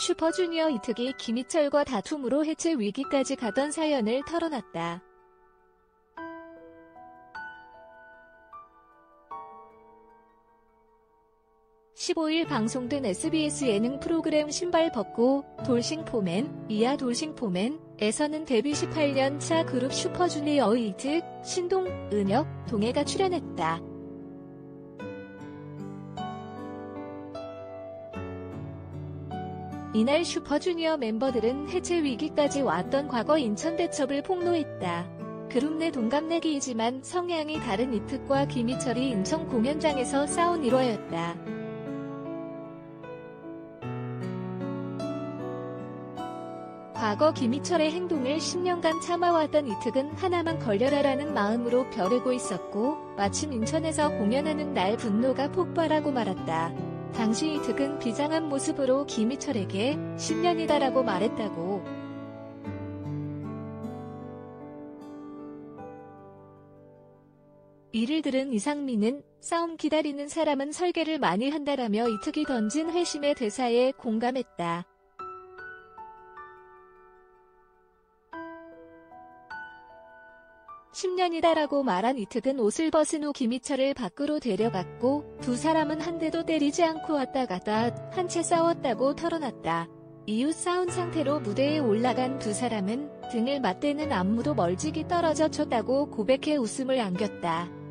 슈퍼주니어 이특이 김희철과 다툼으로 해체 위기까지 가던 사연을 털어놨다. (15일) 방송된 SBS 예능 프로그램 신발 벗고 돌싱포맨, 이하 돌싱포맨에서는 데뷔 18년 차 그룹 슈퍼주니어 이특, 신동, 은혁, 동해가 출연했다. 이날 슈퍼주니어 멤버들은 해체 위기까지 왔던 과거 인천대첩을 폭로했다. 그룹 내 동갑내기이지만 성향이 다른 이특과 김희철이 인천 공연장에서 싸운 일화였다. 과거 김희철의 행동을 10년간 참아왔던 이특은 하나만 걸려라라는 마음으로 벼르고 있었고, 마침 인천에서 공연하는 날 분노가 폭발하고 말았다. 당시 이특은 비장한 모습으로 김희철에게 10년이다라고 말했다고. 이를 들은 이상민은 싸움 기다리는 사람은 설계를 많이 한다라며 이특이 던진 회심의 대사에 공감했다. (10년이다라고) 말한 이특은 옷을 벗은 후 김희철을 밖으로 데려갔고 두 사람은 한 대도 때리지 않고 왔다 갔다 한 채 싸웠다고 털어놨다. 이후 싸운 상태로 무대에 올라간 두 사람은 등을 맞대는 안무도 멀찍이 떨어져 췄다고 고백해 웃음을 안겼다.